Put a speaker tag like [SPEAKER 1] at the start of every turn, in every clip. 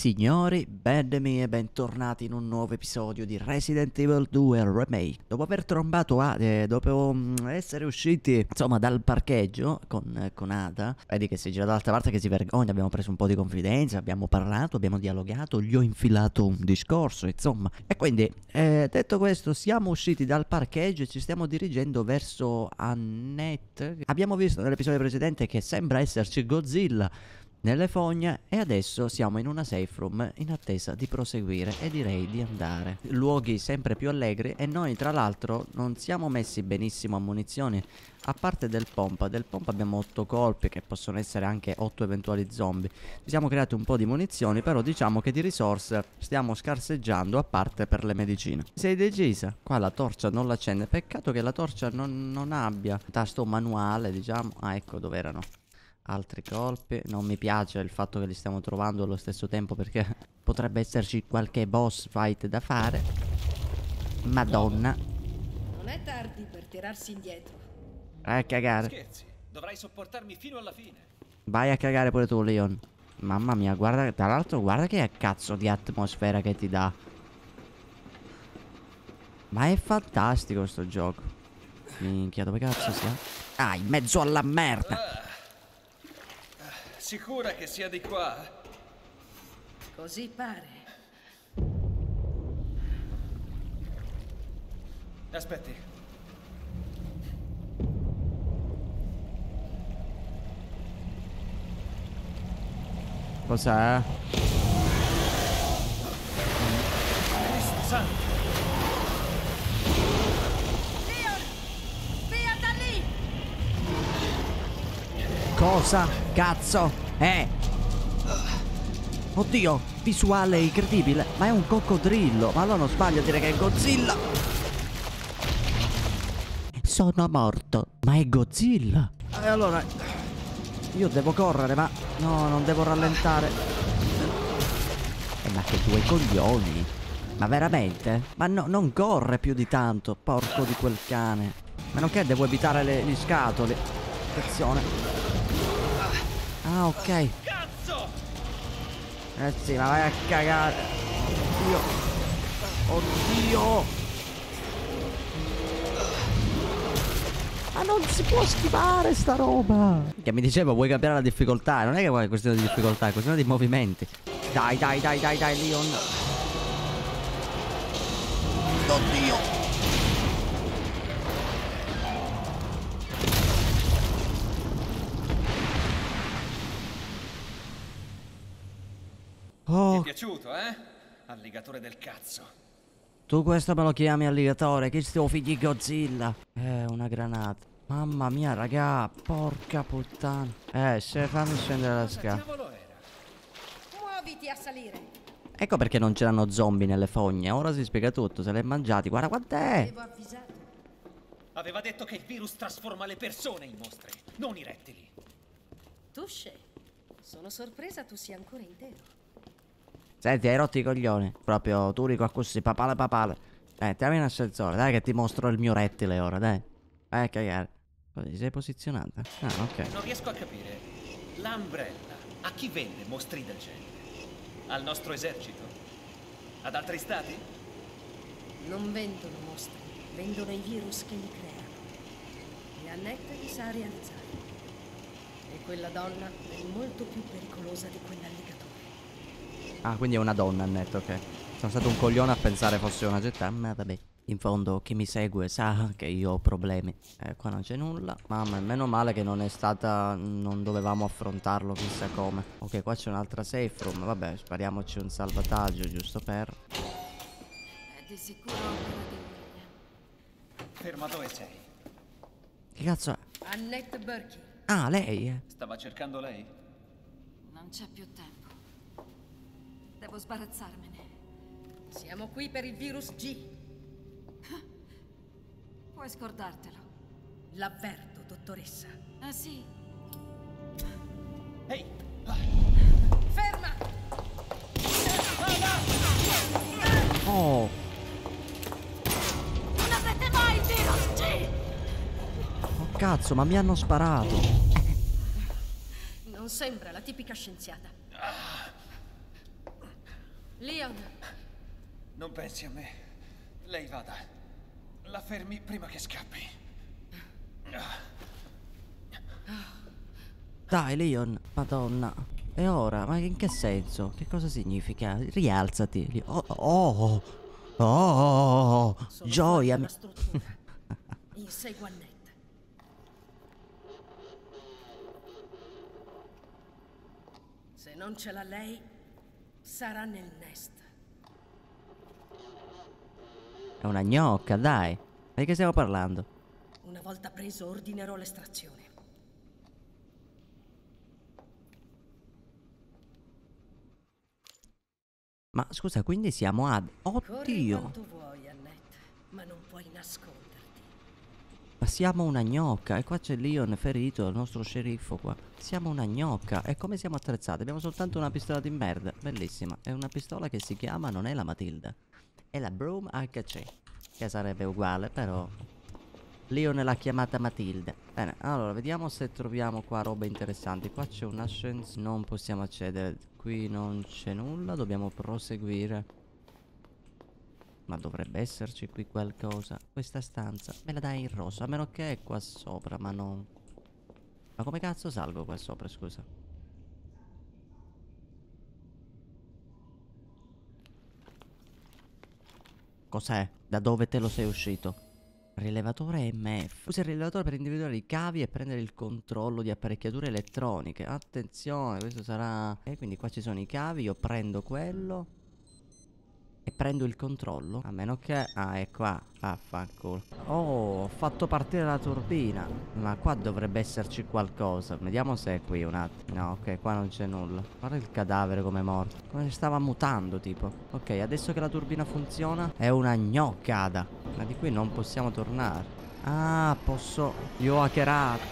[SPEAKER 1] Signori, bande mie, bentornati in un nuovo episodio di Resident Evil 2 Remake. Dopo aver trombato dopo essere usciti, insomma, dal parcheggio con Ada, vedi che si gira dall'altra parte che si vergogna, abbiamo preso un po' di confidenza, abbiamo parlato, abbiamo dialogato, gli ho infilato un discorso, insomma. E quindi, detto questo, siamo usciti dal parcheggio e ci stiamo dirigendo verso Annette. Abbiamo visto nell'episodio precedente che sembra esserci Godzilla nelle fogne e adesso siamo in una safe room in attesa di proseguire e direi di andare. Luoghi sempre più allegri e noi tra l'altro non siamo messi benissimo a munizioni, a parte del pompa abbiamo 8 colpi che possono essere anche 8 eventuali zombie. Ci siamo creati un po' di munizioni, però diciamo che di risorse stiamo scarseggiando, a parte per le medicine. Sei decisa? Qua la torcia non l'accende, peccato che la torcia non abbia tasto manuale, diciamo. Ah, ecco dove erano altri colpi. Non mi piace il fatto che li stiamo trovando allo stesso tempo, perché potrebbe esserci qualche boss fight da fare. Madonna.
[SPEAKER 2] Non è tardi per tirarsi indietro.
[SPEAKER 1] Vai a cagare.
[SPEAKER 3] Scherzi, dovrai sopportarmi fino alla fine.
[SPEAKER 1] Vai a cagare pure tu, Leon. Mamma mia, guarda, tra l'altro guarda che cazzo di atmosfera che ti dà. Ma è fantastico sto gioco. Minchia, dove cazzo sia? Ah, in mezzo alla merda.
[SPEAKER 3] Sicura che sia di qua?
[SPEAKER 2] Così pare.
[SPEAKER 3] Aspetti.
[SPEAKER 1] Cos'è?
[SPEAKER 3] Cristo santo.
[SPEAKER 2] Leon! Via da lì!
[SPEAKER 1] Cosa? Cazzo? Oddio, visuale incredibile. Ma è un coccodrillo. Ma allora non sbaglio a dire che è Godzilla. Sono morto. Ma è Godzilla. E allora io devo correre, ma no, non devo rallentare. Ma che due coglioni. Ma veramente? Ma no, non corre più di tanto. Porco di quel cane. Ma non che devo evitare gli scatoli. Attenzione. Ah, ok.
[SPEAKER 3] Cazzo!
[SPEAKER 1] Sì, ma vai a cagare. Oddio. Oddio. Ma non si può schivare sta roba. Che mi dicevo, vuoi cambiare la difficoltà? Non è che è questione di difficoltà, è questione di movimenti. Dai, Leon. Oddio.
[SPEAKER 3] Ti
[SPEAKER 1] Oh,
[SPEAKER 3] è piaciuto, eh? Alligatore del cazzo.
[SPEAKER 1] tu questo me lo chiami alligatore? Che sto figli Godzilla? Una granata. Mamma mia, raga, porca puttana. Se fammi scendere la
[SPEAKER 3] Cosa
[SPEAKER 1] scala.
[SPEAKER 3] diavolo era?
[SPEAKER 2] Muoviti a salire.
[SPEAKER 1] Ecco perché non c'erano zombie nelle fogne. Ora si spiega tutto, se li hai mangiati. Guarda quant'è.
[SPEAKER 2] Avevo avvisato.
[SPEAKER 3] Aveva detto che il virus trasforma le persone in mostri, non i rettili.
[SPEAKER 2] Tusce. Sono sorpresa tu sia ancora intero.
[SPEAKER 1] Senti, hai rotto i coglioni. Proprio tu rico così, papale. Entriamo in ascensore, dai che ti mostro il mio rettile ora, dai. Vai a cagare. Così sei posizionata? Ah, ok.
[SPEAKER 3] Non riesco a capire. L'Umbrella a chi vende mostri del genere? Al nostro esercito? Ad altri stati?
[SPEAKER 2] Non vendono mostri, vendono i virus che li creano. E Annette li sa realizzare. E quella donna è molto più pericolosa di quell'alligatore.
[SPEAKER 1] Ah, quindi è una donna, Annette, ok. Sono stato un coglione a pensare fosse una getta. Ma vabbè. In fondo chi mi segue sa che io ho problemi. Qua non c'è nulla. Mamma, meno male che non è stata... non dovevamo affrontarlo chissà come. Ok, qua c'è un'altra safe room. Vabbè, spariamoci un salvataggio giusto per...
[SPEAKER 2] È di sicuro opera di William.
[SPEAKER 3] Ferma, dove sei?
[SPEAKER 1] Che cazzo è?
[SPEAKER 2] Annette Burke.
[SPEAKER 1] Ah, lei?
[SPEAKER 3] Stava cercando lei?
[SPEAKER 4] Non c'è più tempo. Devo sbarazzarmene.
[SPEAKER 2] Siamo qui per il virus G.
[SPEAKER 4] Puoi scordartelo.
[SPEAKER 2] L'avverto, dottoressa.
[SPEAKER 4] Ah sì?
[SPEAKER 3] Ehi!
[SPEAKER 2] Ferma!
[SPEAKER 1] Oh,
[SPEAKER 4] Non avrete mai il virus G!
[SPEAKER 1] oh cazzo, ma mi hanno sparato.
[SPEAKER 2] Non sembra la tipica scienziata. Leon,
[SPEAKER 3] Non pensi a me. Lei vada. La fermi prima che scappi.
[SPEAKER 1] Dai, Leon, madonna. E ora? Ma in che senso? Che cosa significa? Rialzati. Oh,
[SPEAKER 2] sono
[SPEAKER 1] gioia.
[SPEAKER 2] fuori dalla struttura. Insegua Annette. Se non ce l'ha lei, sarà nel nest.
[SPEAKER 1] È una gnocca, dai. Ma di che stiamo parlando?
[SPEAKER 2] Una volta preso, ordinerò l'estrazione.
[SPEAKER 1] Ma scusa, quindi siamo ad...
[SPEAKER 2] Corri
[SPEAKER 1] Oddio!
[SPEAKER 2] quanto vuoi, Annette, ma non puoi nasconderti.
[SPEAKER 1] Ma siamo una gnocca. E qua c'è Leon ferito, il nostro sceriffo qua. Siamo una gnocca. E come siamo attrezzati? Abbiamo soltanto una pistola di merda. Bellissima. È una pistola che si chiama, non è la Matilda, è la Broom HC, che sarebbe uguale, però Leon l'ha chiamata Matilda. Bene, allora vediamo se troviamo qua robe interessanti. Qua c'è un ascensore, non possiamo accedere. Qui non c'è nulla, dobbiamo proseguire. Ma dovrebbe esserci qui qualcosa. Questa stanza me la dai in rosso, a meno che è qua sopra, ma non... Ma come cazzo salgo qua sopra, scusa? Cos'è? Da dove te lo sei uscito? Rilevatore MF. Usa il rilevatore per individuare i cavi e prendere il controllo di apparecchiature elettroniche. Attenzione, questo sarà... quindi qua ci sono i cavi, io prendo quello e prendo il controllo. A meno che... Ah, è qua. Affanculo. Oh, ho fatto partire la turbina. Ma qua dovrebbe esserci qualcosa. Vediamo se è qui un attimo. No, ok, qua non c'è nulla. Guarda il cadavere come è morto. Come stava mutando, tipo. Ok, adesso che la turbina funziona, è una gnoccada. Ma di qui non possiamo tornare. Ah, posso... Io ho hackerato.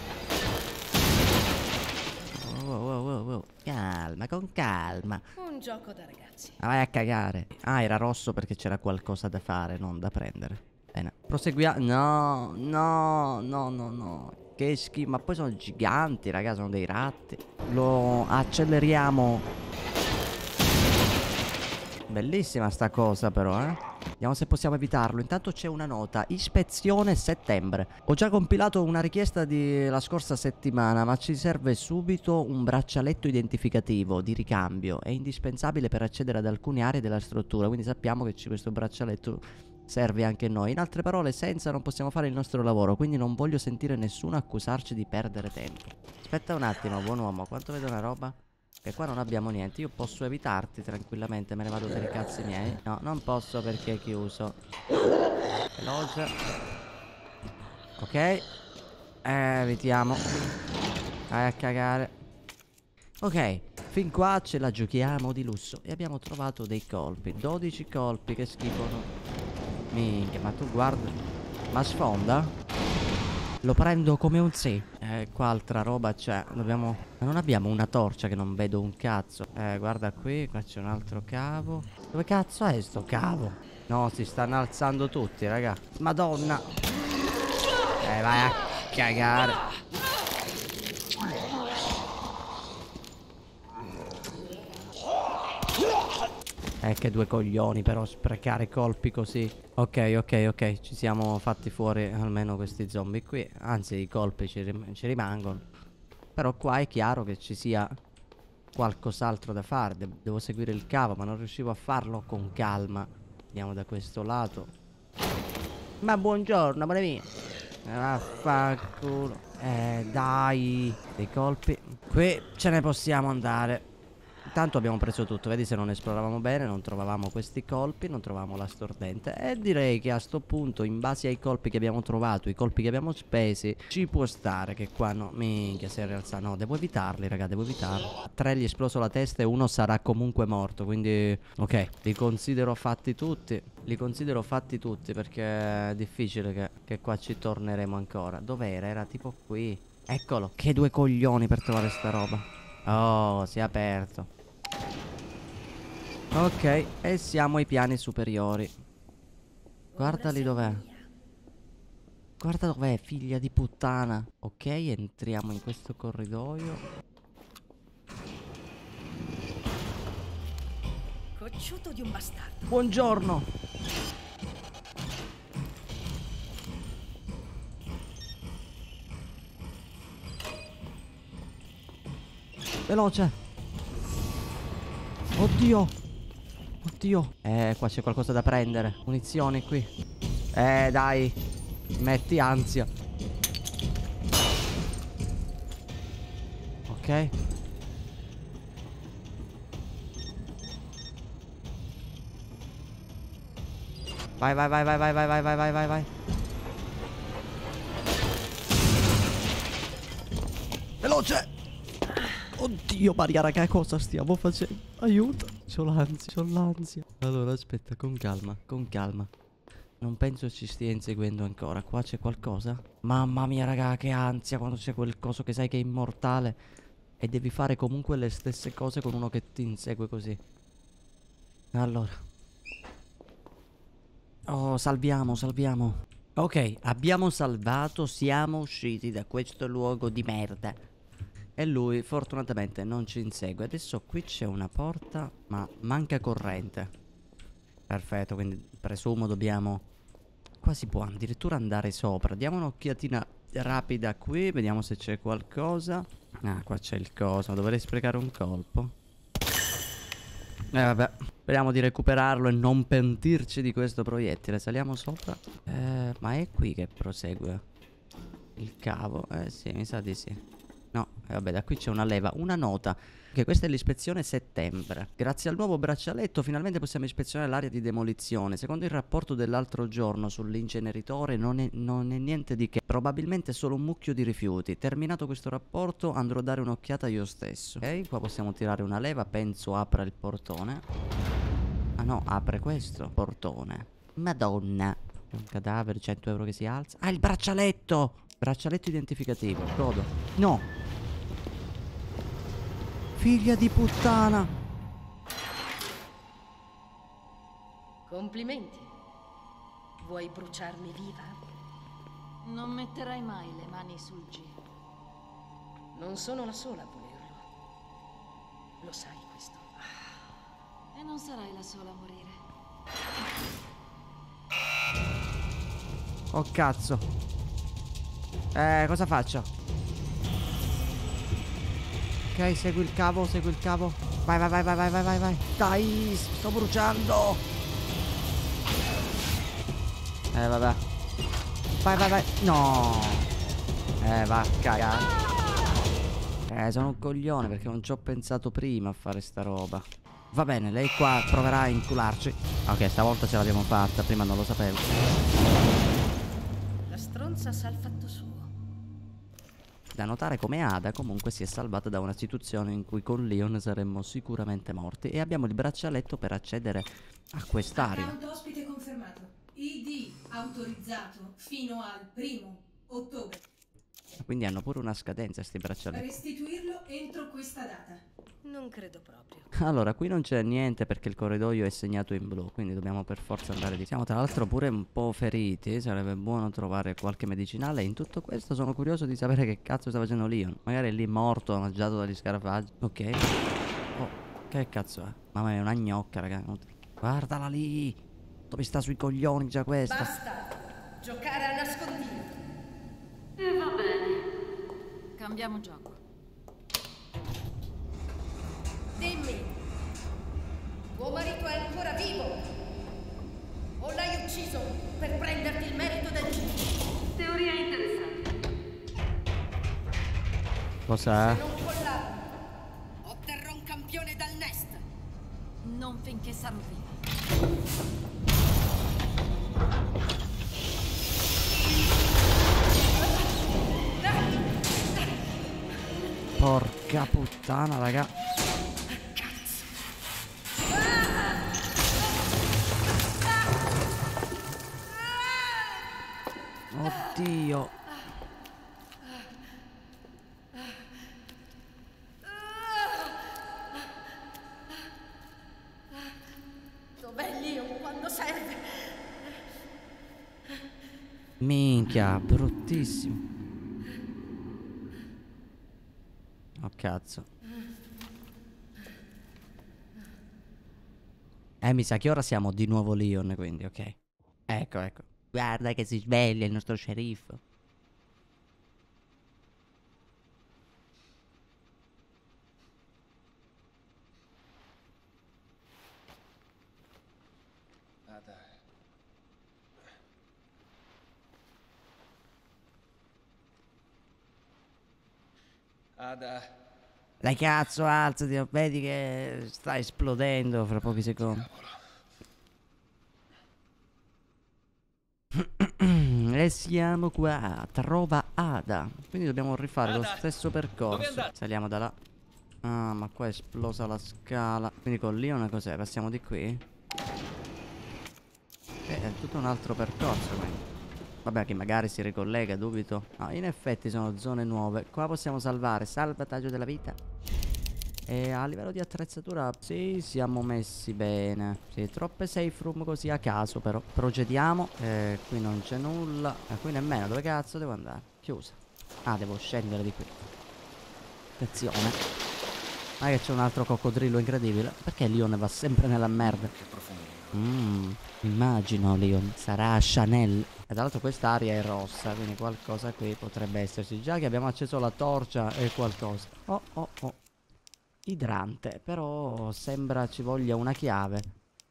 [SPEAKER 1] Wow. Calma, con calma.
[SPEAKER 2] Un gioco da ragazzi.
[SPEAKER 1] Ah, vai a cagare. Ah, era rosso perché c'era qualcosa da fare, non da prendere. Bene, proseguiamo. No. Che schifo. Ma poi sono giganti, raga, sono dei ratti. Lo acceleriamo. Bellissima sta cosa però, eh. Vediamo se possiamo evitarlo. Intanto c'è una nota: ispezione settembre. Ho già compilato una richiesta la scorsa settimana, ma ci serve subito un braccialetto identificativo di ricambio. È indispensabile per accedere ad alcune aree della struttura. Quindi sappiamo che questo braccialetto serve anche a noi. In altre parole, senza non possiamo fare il nostro lavoro. Quindi non voglio sentire nessuno accusarci di perdere tempo. Aspetta un attimo, buon uomo. Quanto vedo una roba? Che qua non abbiamo niente. Io posso evitarti tranquillamente. Me ne vado per i cazzi miei. No, non posso perché è chiuso. Veloce. Ok. Evitiamo. Vai a cagare. Ok, fin qua ce la giochiamo di lusso. E abbiamo trovato dei colpi. 12 colpi, che schifo. Minchia, ma tu guarda. Ma sfonda? Lo prendo come un sì. Qua altra roba c'è. Dobbiamo... Ma non abbiamo una torcia, che non vedo un cazzo. Guarda qui, qua c'è un altro cavo. Dove cazzo è sto cavo? No, si stanno alzando tutti, raga. Madonna. Vai a cagare. Che due coglioni però sprecare colpi così. Ok, ci siamo fatti fuori almeno questi zombie qui. Anzi, i colpi ci rimangono. Però qua è chiaro che ci sia qualcos'altro da fare. Devo seguire il cavo, ma non riuscivo a farlo con calma. Andiamo da questo lato. Ma buongiorno, amore mio. Vaffanculo. Dai. Dei colpi. Qui ce ne possiamo andare. Intanto abbiamo preso tutto. Vedi, se non esploravamo bene non trovavamo questi colpi, non trovavamo la stordente. E direi che a sto punto, in base ai colpi che abbiamo trovato, i colpi che abbiamo spesi, ci può stare che qua no. Minchia, si è rialzato. No, devo evitarli, raga, devo evitarli. A 3 gli è esploso la testa e uno sarà comunque morto. Quindi, ok, li considero fatti tutti. Li considero fatti tutti perché è difficile che qua ci torneremo ancora. Dov'era? Era tipo qui. Eccolo. Che due coglioni per trovare sta roba. Oh, si è aperto. Ok, e siamo ai piani superiori. Guardali dov'è. Guarda dov'è, figlia di puttana. Ok, entriamo in questo corridoio.
[SPEAKER 2] Cocciuto di un bastardo.
[SPEAKER 1] Buongiorno. Veloce. Oddio. Oddio. Qua c'è qualcosa da prendere. Munizioni qui. Dai. Metti ansia. Ok. Vai, vai, vai, vai, vai, vai, vai, vai, vai, vai, vai. Veloce. Oddio Maria raga, cosa stiamo facendo? Aiuto. C'ho l'ansia, c'ho l'ansia. Allora aspetta, con calma, con calma. Non penso ci stia inseguendo ancora. Qua c'è qualcosa? Mamma mia raga, che ansia quando c'è quel coso che sai che è immortale e devi fare comunque le stesse cose con uno che ti insegue così. Allora. Oh, salviamo, salviamo. Ok, abbiamo salvato, siamo usciti da questo luogo di merda. E lui fortunatamente non ci insegue. Adesso qui c'è una porta, ma manca corrente. Perfetto, quindi presumo dobbiamo... Qua si può addirittura andare sopra. Diamo un'occhiatina rapida qui, vediamo se c'è qualcosa. Ah, qua c'è il coso, dovrei sprecare un colpo. Vabbè, speriamo di recuperarlo e non pentirci di questo proiettile. Saliamo sopra. Ma è qui che prosegue il cavo? Sì, mi sa di sì. No, vabbè, da qui c'è una leva, una nota. Ok, questa è l'ispezione settembre. Grazie al nuovo braccialetto finalmente possiamo ispezionare l'area di demolizione. Secondo il rapporto dell'altro giorno sull'inceneritore non è niente di che. Probabilmente solo un mucchio di rifiuti. Terminato questo rapporto andrò a dare un'occhiata io stesso. Ok, qua possiamo tirare una leva, penso apra il portone. Ah no, apre questo portone. Madonna. Un cadavere, 100 euro che si alza. Ah, il braccialetto! Braccialetto identificativo, godo. No! Figlia di puttana!
[SPEAKER 2] Complimenti. Vuoi bruciarmi viva?
[SPEAKER 4] Non metterai mai le mani sul G.
[SPEAKER 2] Non sono la sola a volerlo. Lo sai questo.
[SPEAKER 4] E non sarai la sola a morire.
[SPEAKER 1] Oh cazzo. Cosa faccio? Ok, segui il cavo, segui il cavo. Vai, vai, vai, vai, vai, vai, vai, vai. Dai, sto bruciando. Vabbè. Vai, vai, vai. No. Va a cagare. Sono un coglione perché non ci ho pensato prima a fare sta roba. Va bene, lei qua proverà a incularci. Ok, stavolta ce l'abbiamo fatta, prima non lo sapevo.
[SPEAKER 2] La stronza sa il fatto suo.
[SPEAKER 1] Da notare come Ada comunque si è salvata da una situazione in cui con Leon saremmo sicuramente morti. E abbiamo il braccialetto per accedere a quest'area.
[SPEAKER 5] Account ospite confermato. ID autorizzato fino al 1° ottobre.
[SPEAKER 1] Quindi hanno pure una scadenza sti braccialetti.
[SPEAKER 5] Restituirlo entro questa data.
[SPEAKER 2] Non credo proprio.
[SPEAKER 1] Allora, qui non c'è niente perché il corridoio è segnato in blu, quindi dobbiamo per forza andare di... Siamo tra l'altro pure un po' feriti, sarebbe buono trovare qualche medicinale. In tutto questo sono curioso di sapere che cazzo sta facendo Leon. Magari è lì morto, mangiato dagli scarafaggi. Ok. Oh, che cazzo è? Mamma mia, è una gnocca, raga. Guardala lì. Dove sta sui coglioni già questa?
[SPEAKER 2] Basta giocare a nascondino.
[SPEAKER 4] E va bene. Cambiamo gioco.
[SPEAKER 2] Dimmi, tuo marito è ancora vivo? O l'hai ucciso per prenderti il merito del cibo?
[SPEAKER 4] Teoria interessante.
[SPEAKER 1] Cos'è?
[SPEAKER 2] Se non collavo, otterrò un campione dal Nest.
[SPEAKER 4] Non finché sarò viva.
[SPEAKER 1] Porca puttana, raga. Oddio.
[SPEAKER 2] Dov'è Leon quando serve?
[SPEAKER 1] Minchia, bruttissimo. Oh cazzo. Mi sa che ora siamo di nuovo Leon, quindi, ok. Ecco, ecco. Guarda che si sveglia il nostro sceriffo.
[SPEAKER 3] Ada. Ada.
[SPEAKER 1] Dai cazzo, alzati, vedi che sta esplodendo fra pochi secondi. E siamo qua, trova Ada. Quindi dobbiamo rifare lo stesso percorso. Saliamo da là. Ah, ma qua è esplosa la scala. Quindi con Leon cos'è? Passiamo di qui? È tutto un altro percorso quindi. Vabbè, che magari si ricollega, dubito. No, in effetti sono zone nuove. Qua possiamo salvare, salvataggio della vita. E a livello di attrezzatura, sì, siamo messi bene. Sì, troppe safe room così a caso però. Procediamo. Qui non c'è nulla. Qui nemmeno, dove cazzo devo andare? Chiusa. Ah, devo scendere di qui. Attenzione. Ma che c'è un altro coccodrillo incredibile. Perché Leon va sempre nella merda?
[SPEAKER 3] Che profumo.
[SPEAKER 1] Immagino Leon. Sarà Chanel. E tra l'altro quest'area è rossa, quindi qualcosa qui potrebbe esserci. Già che abbiamo acceso la torcia e qualcosa. Oh, oh, oh. Idrante, però sembra ci voglia una chiave.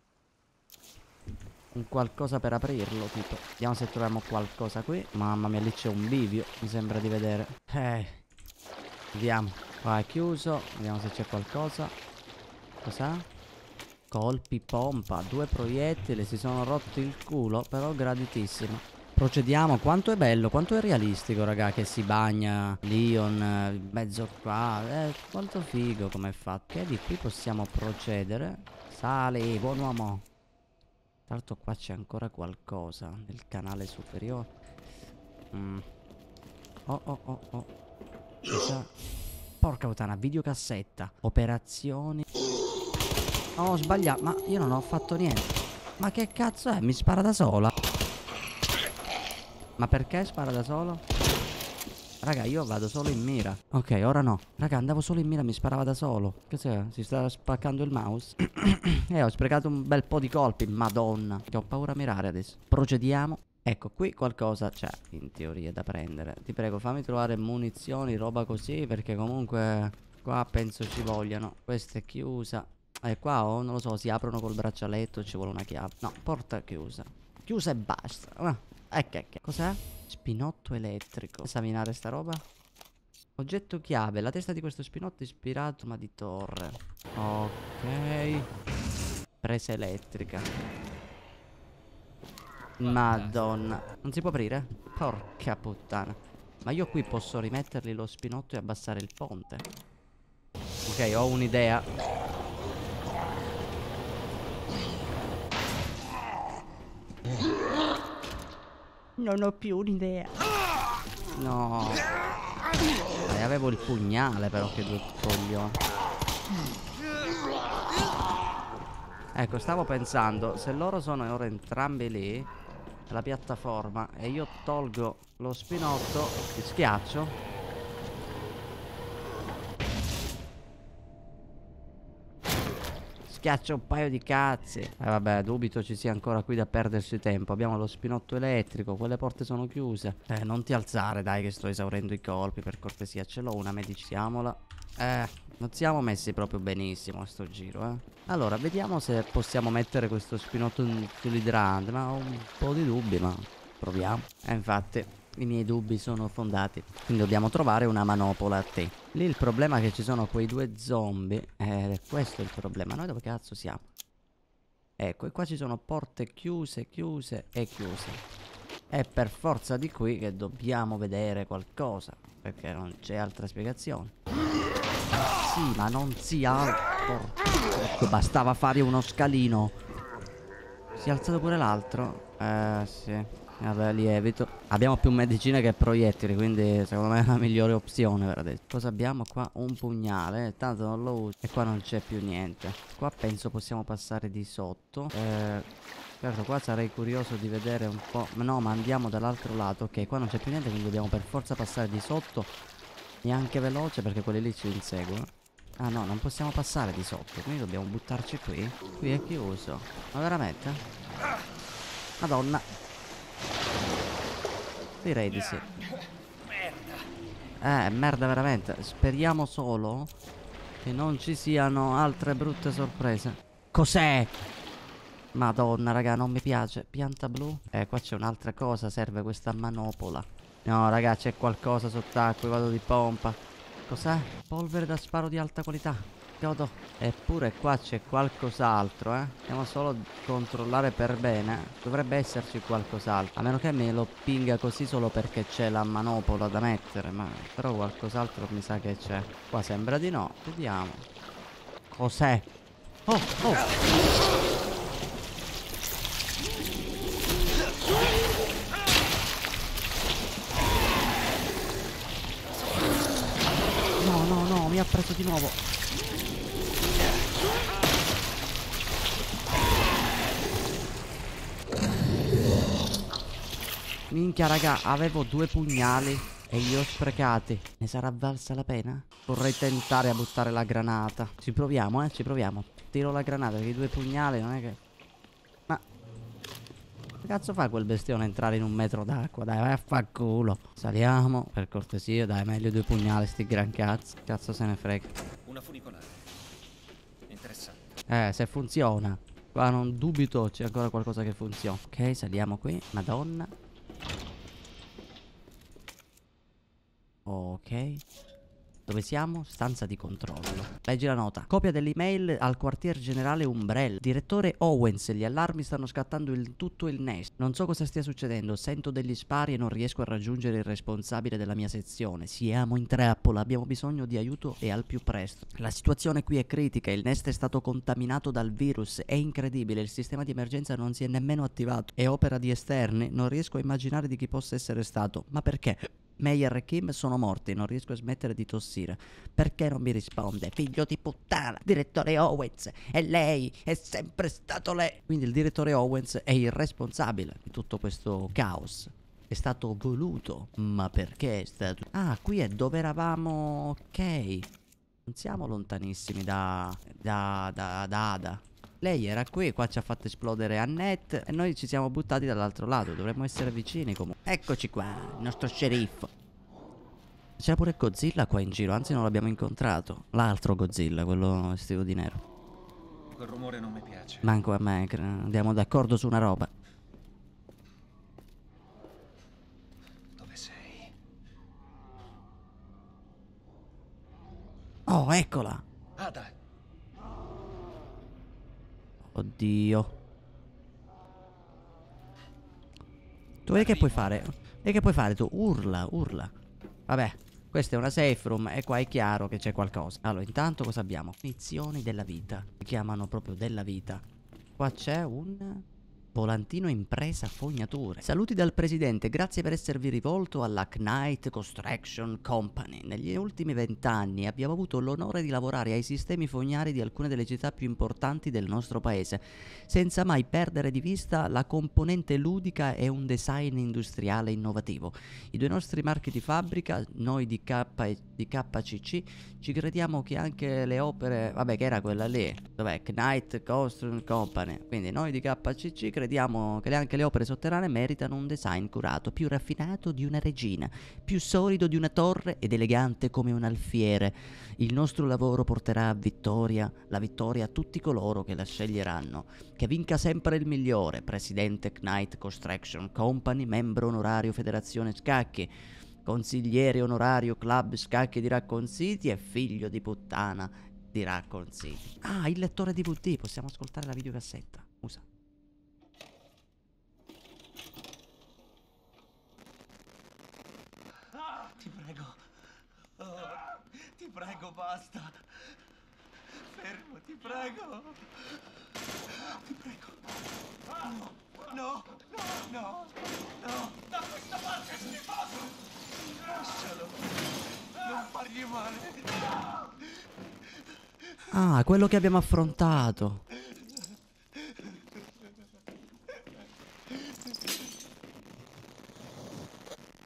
[SPEAKER 1] Un qualcosa per aprirlo, tipo. Vediamo se troviamo qualcosa qui. Mamma mia, lì c'è un bivio, mi sembra di vedere. Vediamo. Qua è chiuso, vediamo se c'è qualcosa. Cos'ha? Colpi pompa, 2 proiettili, si sono rotti il culo, però graditissimo. Procediamo, quanto è bello, quanto è realistico, raga, che si bagna Leon in mezzo qua. Quanto figo come è fatto. E di qui possiamo procedere. Sali, buon uomo. Tra l'altro qua c'è ancora qualcosa nel canale superiore. Oh oh oh oh. Porca puttana, videocassetta. Operazioni. Oh, ho sbagliato, ma io non ho fatto niente. Ma che cazzo è? Mi spara da sola. Ma perché spara da solo? Raga, io vado solo in mira. Ok, ora no. Raga, andavo solo in mira, mi sparava da solo. Cos'è? Si sta spaccando il mouse? Ho sprecato un bel po' di colpi. Madonna, che ho paura a mirare adesso. Procediamo. Ecco, qui qualcosa c'è in teoria da prendere. Ti prego, fammi trovare munizioni, roba così, perché comunque qua penso ci vogliano. Questa è chiusa. E qua non lo so, si aprono col braccialetto, ci vuole una chiave. No, porta chiusa. Chiusa e basta. Che cos'è? Spinotto elettrico. Esaminare sta roba. Oggetto chiave. La testa di questo spinotto ispirato ma di torre. Ok. Presa elettrica. Madonna. Non si può aprire? Porca puttana. Ma io qui posso rimettergli lo spinotto e abbassare il ponte. Ok, ho un'idea. Non ho più un'idea. No. Avevo il pugnale però, che 2 coglioni. Ecco, stavo pensando, se loro sono ora entrambi lì, la piattaforma, e io tolgo lo spinotto, ti schiaccio. Schiaccia un paio di cazzi. Vabbè, dubito ci sia ancora qui da perdersi tempo. Abbiamo lo spinotto elettrico, quelle porte sono chiuse. Non ti alzare, dai, che sto esaurendo i colpi, per cortesia. Ce l'ho una, mediciamola. Non siamo messi proprio benissimo a sto giro, Allora, vediamo se possiamo mettere questo spinotto sull'idrante. Ma ho un po' di dubbi, ma proviamo. Infatti, i miei dubbi sono fondati. Quindi dobbiamo trovare una manopola a te. Lì il problema è che ci sono quei 2 zombie. Questo è il problema. Noi dove cazzo siamo? Ecco, e qua ci sono porte chiuse, chiuse e chiuse. È per forza di qui che dobbiamo vedere qualcosa, perché non c'è altra spiegazione. Sì, ma non si alza. Bastava fare uno scalino. Si è alzato pure l'altro. Sì. Vabbè, lievito. Abbiamo più medicine che proiettili, quindi secondo me è la migliore opzione per adesso. Cosa abbiamo qua? Un pugnale. Tanto non lo uso. E qua non c'è più niente. Qua penso possiamo passare di sotto. Certo, qua sarei curioso di vedere un po'. No, ma andiamo dall'altro lato. Ok, qua non c'è più niente, quindi dobbiamo per forza passare di sotto. Neanche veloce, perché quelli lì ci inseguono. Ah no, non possiamo passare di sotto, quindi dobbiamo buttarci qui. Qui è chiuso. Ma veramente? Madonna. Direi di sì. Merda veramente. Speriamo solo che non ci siano altre brutte sorprese. Cos'è? Madonna raga, non mi piace. Pianta blu. Qua c'è un'altra cosa. Serve questa manopola. No raga, c'è qualcosa sott'acqua. Vado di pompa. Cos'è? Polvere da sparo di alta qualità. Chiodo. Eppure qua c'è qualcos'altro, Andiamo solo a controllare per bene. Dovrebbe esserci qualcos'altro. A meno che me lo pinga così solo perché c'è la manopola da mettere. Ma però qualcos'altro mi sa che c'è. Qua sembra di no. Vediamo. Cos'è? Oh, oh. No, no, no, mi ha preso di nuovo. Minchia raga, avevo 2 pugnali e li ho sprecati. Ne sarà valsa la pena? Vorrei tentare a buttare la granata. Ci proviamo, ci proviamo. Tiro la granata perché i 2 pugnali non è che... Ma... che cazzo fa quel bestione entrare in un metro d'acqua? Dai, vai a fa culo. Saliamo, per cortesia, dai, meglio 2 pugnali, sti gran cazzo. Cazzo se ne frega.
[SPEAKER 3] Una funicolare. Interessante.
[SPEAKER 1] Se funziona. Qua non dubito c'è ancora qualcosa che funziona. Ok, saliamo qui. Madonna. Ok. Dove siamo? Stanza di controllo. Leggi la nota. Copia dell'email al quartier generale Umbrella. Direttore Owens, gli allarmi stanno scattando in tutto il nest. Non so cosa stia succedendo. Sento degli spari e non riesco a raggiungere il responsabile della mia sezione. Siamo in trappola. Abbiamo bisogno di aiuto e al più presto. La situazione qui è critica. Il nest è stato contaminato dal virus. È incredibile. Il sistema di emergenza non si è nemmeno attivato. È opera di esterni. Non riesco a immaginare di chi possa essere stato. Ma perché? Meyer e Kim sono morti, non riesco a smettere di tossire. Perché non mi risponde? Figlio di puttana, direttore Owens. E lei, è sempre stato lei. Quindi il direttore Owens è il responsabile di tutto questo caos. È stato voluto. Ma perché è stato... Ah, qui è dove eravamo... Ok. Non siamo lontanissimi da Ada. Lei era qui, qua ci ha fatto esplodere Annette e noi ci siamo buttati dall'altro lato. Dovremmo essere vicini comunque. Eccoci qua, il nostro sceriffo. C'era pure Godzilla qua in giro, anzi non l'abbiamo incontrato. L'altro Godzilla, quello vestito di nero.
[SPEAKER 3] Quel rumore non mi piace.
[SPEAKER 1] Manco a me, andiamo d'accordo su una roba.
[SPEAKER 3] Dove sei?
[SPEAKER 1] Oh, eccola.
[SPEAKER 3] Ada.
[SPEAKER 1] Oddio. Tu vedi che puoi fare? E che puoi fare tu? Urla, urla. Vabbè, questa è una safe room e qua è chiaro che c'è qualcosa. Allora, intanto cosa abbiamo? Munizioni della vita. Si chiamano proprio della vita. Qua c'è un... volantino impresa fognature. Saluti dal presidente, grazie per esservi rivolto alla Knight Construction Company. Negli ultimi 20 anni abbiamo avuto l'onore di lavorare ai sistemi fognari di alcune delle città più importanti del nostro paese, senza mai perdere di vista la componente ludica e un design industriale innovativo. I 2 nostri marchi di fabbrica, noi di K e di KCC, ci crediamo che anche le opere, vabbè che era quella lì, dov'è? Knight Construction Company, quindi noi di KCC crediamo che anche le opere sotterranee meritano un design curato, più raffinato di una regina, più solido di una torre ed elegante come un alfiere. Il nostro lavoro porterà a vittoria, la vittoria a tutti coloro che la sceglieranno. Che vinca sempre il migliore, presidente Knight Construction Company, membro onorario Federazione Scacchi, consigliere onorario Club Scacchi di Raccoon City e figlio di puttana di Raccoon City. Ah, il lettore DVD, possiamo ascoltare la videocassetta. Usa.
[SPEAKER 3] Ti prego. Oh, ti prego, basta. Fermo, ti prego. Ti prego. No, no, no, no, no. Da questa parte, schifoso. Lascialo. Non fargli male.
[SPEAKER 1] Ah, quello che abbiamo affrontato.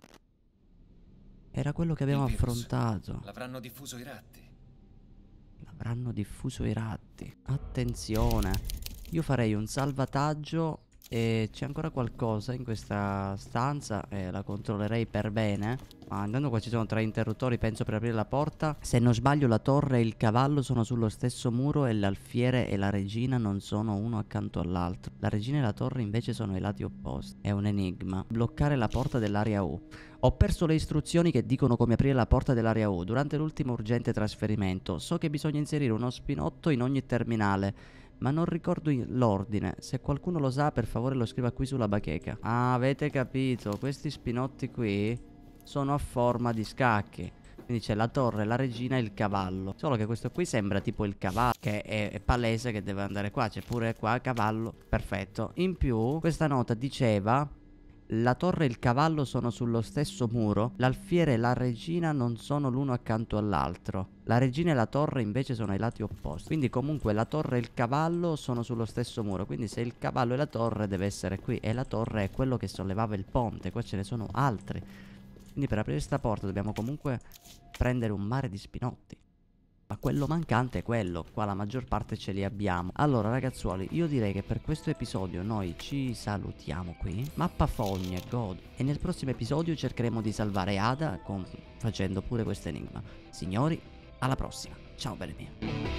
[SPEAKER 1] Era quello che abbiamo affrontato.
[SPEAKER 3] L'avranno diffuso i ratti.
[SPEAKER 1] hanno diffuso i ratti. Attenzione, io farei un salvataggio. E c'è ancora qualcosa in questa stanza e la controllerei per bene. Ma intanto qua ci sono 3 interruttori, penso, per aprire la porta. Se non sbaglio la torre e il cavallo sono sullo stesso muro e l'alfiere e la regina non sono uno accanto all'altro. La regina e la torre invece sono ai lati opposti. È un enigma. Bloccare la porta dell'area U. Ho perso le istruzioni che dicono come aprire la porta dell'area U durante l'ultimo urgente trasferimento. So che bisogna inserire uno spinotto in ogni terminale, ma non ricordo l'ordine. Se qualcuno lo sa, per favore lo scriva qui sulla bacheca. Ah, avete capito, questi spinotti qui sono a forma di scacchi. Quindi c'è la torre, la regina e il cavallo. Solo che questo qui sembra tipo il cavallo, che è palese che deve andare qua. C'è pure qua cavallo. Perfetto. In più, questa nota diceva: la torre e il cavallo sono sullo stesso muro, l'alfiere e la regina non sono l'uno accanto all'altro. La regina e la torre invece sono ai lati opposti. Quindi comunque la torre e il cavallo sono sullo stesso muro. Quindi se il cavallo e la torre deve essere qui. E la torre è quello che sollevava il ponte. Qua ce ne sono altri. Quindi per aprire sta porta dobbiamo comunque prendere un mare di spinotti. Ma quello mancante è quello. Qua la maggior parte ce li abbiamo. Allora ragazzuoli, io direi che per questo episodio noi ci salutiamo qui. Mappa fogne, god. E nel prossimo episodio cercheremo di salvare Ada facendo pure questo enigma. Signori, alla prossima. Ciao belli miei.